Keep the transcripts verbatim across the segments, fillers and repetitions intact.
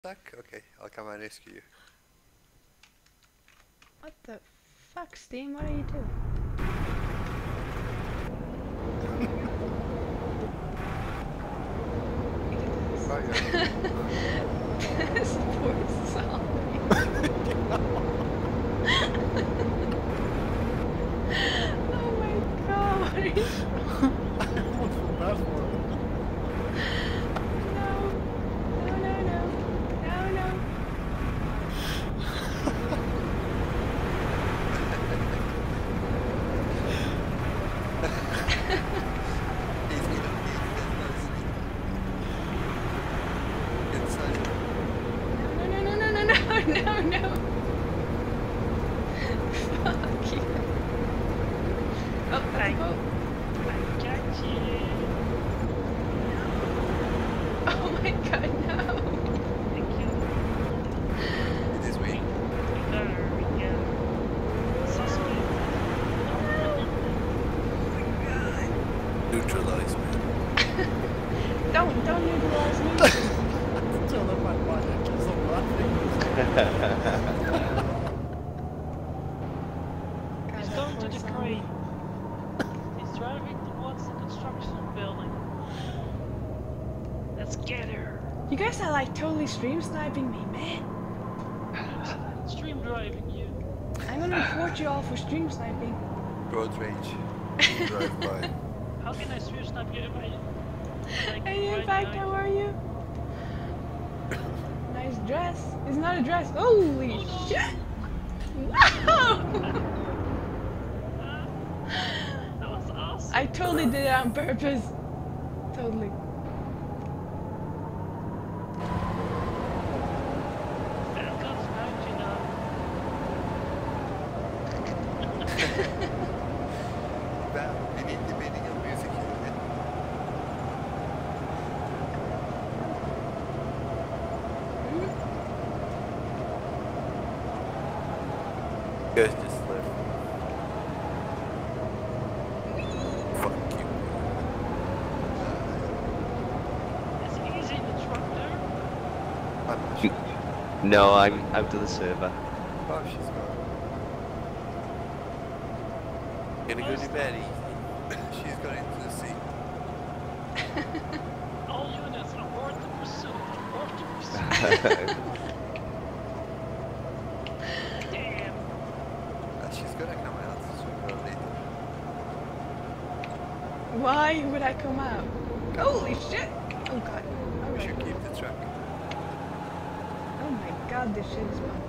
Stuck? Okay, I'll come and rescue you. What the fuck, Steam? What are you doing? Oh, yeah. This poor zombie. Oh my god, what are you I almost feel bad for him. No. No, no, no. No, no. He's gonna be inside. No, no, no, no, no, no, no, no. Fuck you. Oh, that's a boat. I got you. Oh my god, no. Thank you. It is me. We got her. We got her. Suspect. Neutralize me. Don't, don't utilize me. Turn up my body and just I'm laughing. He's God, going to that the poor crane. zombie. He's driving towards the construction building. Let's get her. You guys are like totally stream sniping me, man. Stream driving you. I'm gonna report you all for stream sniping. Road rage. Drive by. How can I stream snipe you if I... Like, Hey, in right fact, now? how are you? Nice dress. It's not a dress. Holy Oh, no. shit! Wow! That was awesome. I totally did it on purpose. Totally. That comes out, you know. Well, we need the meaning of music here. man. You guys just left. Fuck you. It's easy in the truck there. I'm not sure. No, I'm out of the server. Oh, she's gone. Gonna go to bed easy. She's gone into the sea. All units abort the pursuit. Abort the pursuit. Damn. Uh, she's gonna come out sooner or later. Why would I come out? Holy shit! Oh god. We Alright. should keep the truck. Oh my god, this shit is bumpy.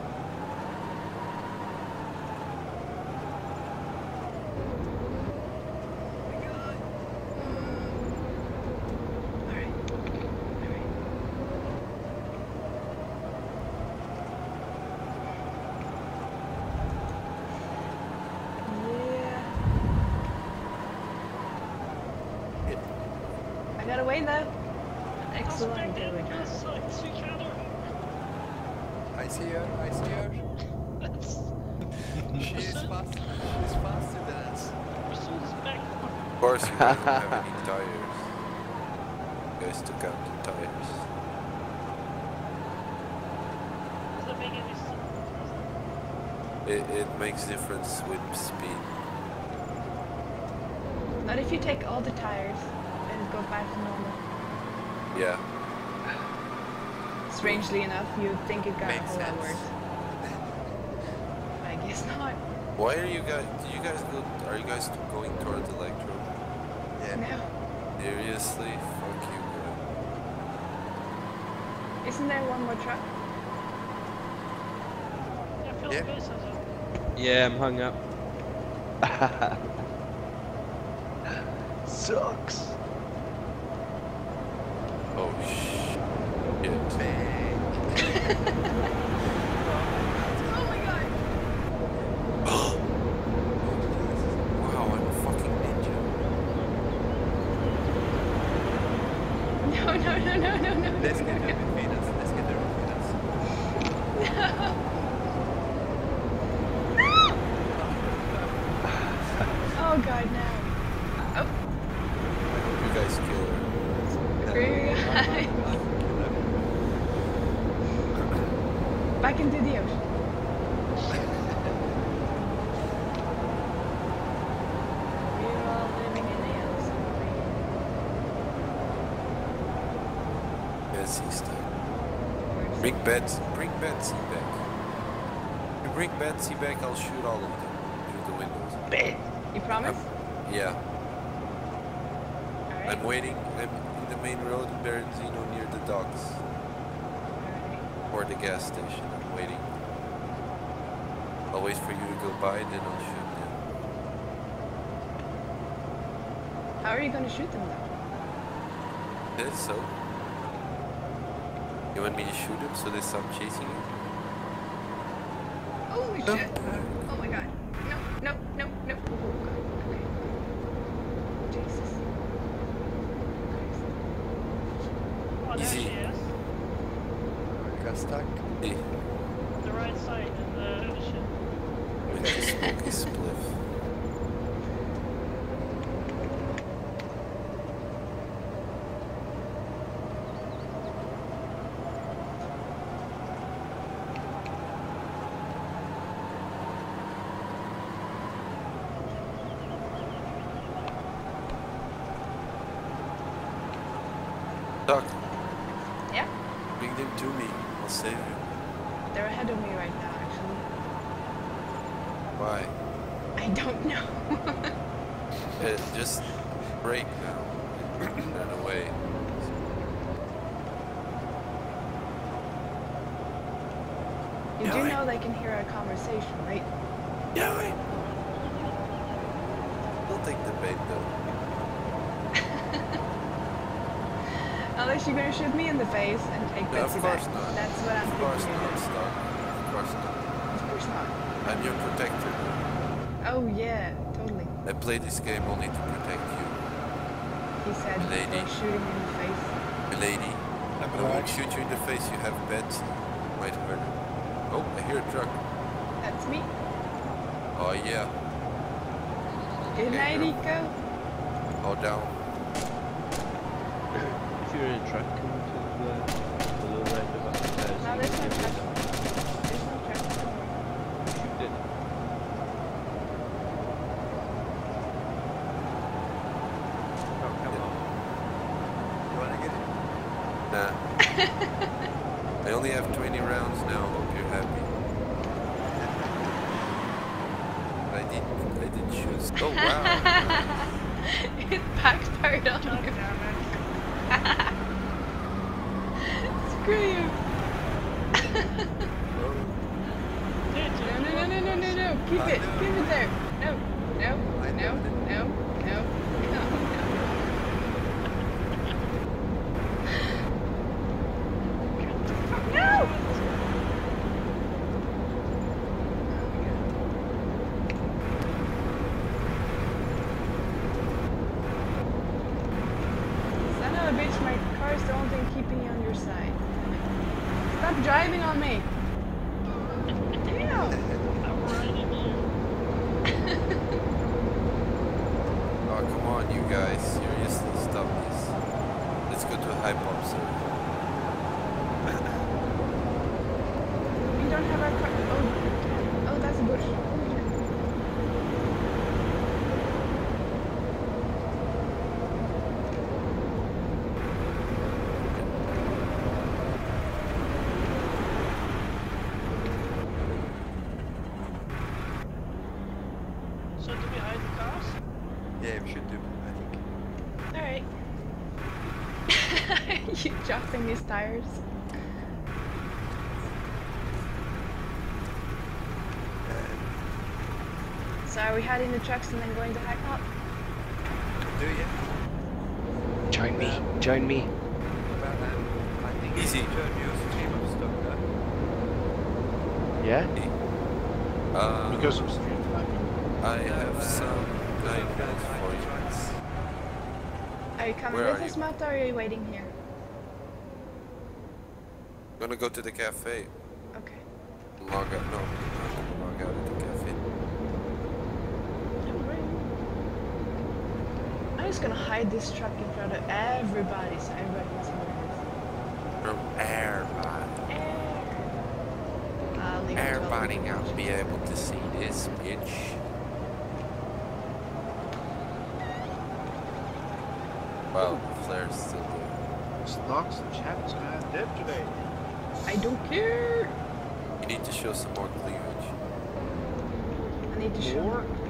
Alright. Alright. Yeah. I got away though. Excellent, Suspect good in job. sight together. I see her, I see her. That's... She's faster, she's faster than us. Pursuit is back. Of course you don't have any tires. You guys took out the tires. Does that make any sense? It, it makes difference with speed. Not if you take all the tires and go back to normal. Yeah. Strangely enough, you'd think it got a Makes whole lot sense. worse. I guess not. Why are you guys, do you guys go, are you guys going towards Electro? Yeah. No. Seriously? Fuck you, bro. Isn't there one more truck? Yeah, Phil Yeah. Pace has a... Yeah, I'm hung up. Sucks. Oh shit. Oh my god! Wow, I'm a fucking ninja. No, no, no, no, no, no. Let's get her between us. Let's get her between us. No. Oh god, no. Oh, You guys kill her. screw you guys. Back into the ocean. We're all living in the ocean. Yes, he's stuck. Bring Betsy, bring Betsy back. If you bring Betsy back, I'll shoot all of them through the windows. Bet. You promise? I'm, yeah, Alright. I'm waiting. I'm in the main road in Berenzino near the docks Alright. or the gas station. I'm waiting. I'll wait for you to go by, then I'll shoot them. How are you gonna shoot them though? Yes, so. You want me to shoot them so they stop chasing you? Holy No. shit! Oh my god. No, no, no, no. Oh god. Okay. Jesus. Oh, there Easy. she is. Got stuck. Hey, The right side in the ocean. with the smoky spliff. Doc, Yeah? bring them to me. I'll save you. They're ahead of me right now, actually. Why? I don't know. Uh, just break now. Run away. You Yeah, do I- know they can hear our conversation, right? Yeah, wait. We'll take the bait though. Unless you're gonna shoot me in the face and take No, of Betsy course back. not. That's what I'm Of course thinking. not, Stock. Of course not. Of course not. I'm your protector. Oh yeah, totally. I play this game only to protect you. He said Lady. before shooting me in the face. Milady, I won't shoot you in the face, you have bets. Might hurt. Oh, I hear a truck. That's me. Oh yeah. Good Okay, night, girl. Eco. Oh down. If you're in a truck, come to the, the little red of upstairs. No, there's no truck. There's no truck. Shoot it. Oh, come on. You wanna get it? Nah. I only have twenty rounds now, hope you're happy. I did I did choose. Oh wow. It backfired on God you. damn it. Screw you. Did you? No, no, no, no, no, no, no. Keep I it. know. Keep it there. No, no, I no, know. no, no, no, no. No! Son of a bitch, my car is the only thing keeping you on your side. Stop driving on me! Damn! I'm riding you. Oh come on you guys, seriously stop this. Let's go to a high pop server. We don't have our car. Oh, oh, that's a bush. So do we hide the cars? Yeah, we should do, I think. Alright. You josting these tires. Uh, So are we hiding the trucks and then going to Hacknot? do you? Join me. Join me. About that? I think Easy. you showed me a stream of stuff, huh? Yeah? Uh, Because of stream typing. I have some nine Got minutes for you. trucks. Are you coming Where with are us, you? Matt, or are you waiting here? Gonna go to the cafe. Okay. Log out. No, I'm gonna log out at the cafe. I'm just gonna hide this truck in front of everybody so everybody can see where From airbag. it is. signing out, be able to see this bitch. Well, flare's still there. Stocks and chats, man. Dead today. I don't care. You need to show some more cleavage. I need to show More? more